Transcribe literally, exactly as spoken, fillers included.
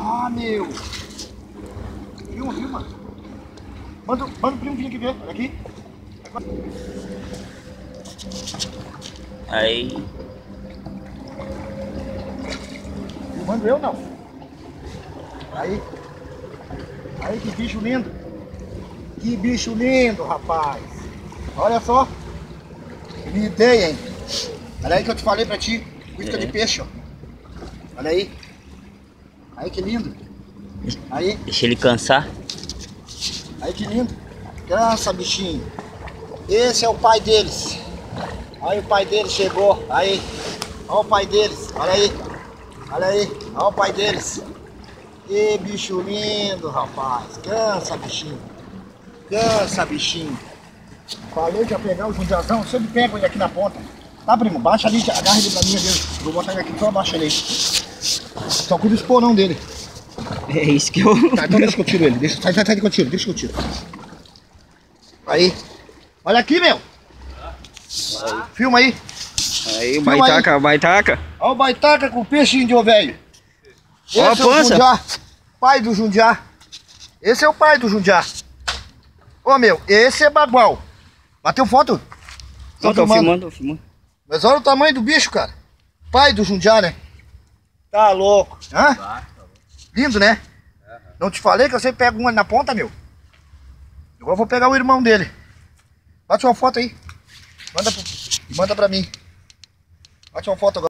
Ah, meu. Filma, filma. Manda, manda o primo vir aqui ver. Olha aqui. Aí. Filmando eu não. Aí. Aí que bicho lindo. Que bicho lindo, rapaz. Olha só. Que ideia, hein? Olha aí que eu te falei pra ti. Isca É. de peixe, ó. Olha aí. Aí que lindo. Aí. Deixa ele cansar. Aí que lindo. Cansa, bichinho. Esse é o pai deles. Aí o pai deles chegou. Aí. Olha o pai deles. Olha aí. Olha aí. Olha o pai deles. Que bicho lindo, rapaz. Cansa, bichinho. Cansa, bichinho. Falei que ia pegar o jundiazão. Sempre pego ele aqui na ponta. Tá, primo? Baixa ali. Agarra ele pra mim ali. Vou botar ele aqui. Só abaixa ele aí. Só cuida do esporão dele. É isso que eu... Tá, então deixa que eu tiro ele. Deixa, sai, sai, sai que eu tiro. Deixa que eu tiro. Aí. Olha aqui, meu. Aí. Filma aí. Aí, o Filma baitaca, aí. o baitaca. Olha o baitaca com o peixe índio, velho. Esse Ó a é o pança. Jundiá. Pai do Jundiá. Esse é o pai do Jundiá. Ô, meu, esse é bagual. Bateu foto? Não, tô filmando, tô filmando. Mas olha o tamanho do bicho, cara. Pai do Jundiá, né? Tá louco. Hã? Lindo, né? Não te falei que eu sempre pego um na ponta, meu? Agora eu vou pegar o irmão dele. Bate uma foto aí. Manda, pro... Manda pra mim. Bate uma foto agora.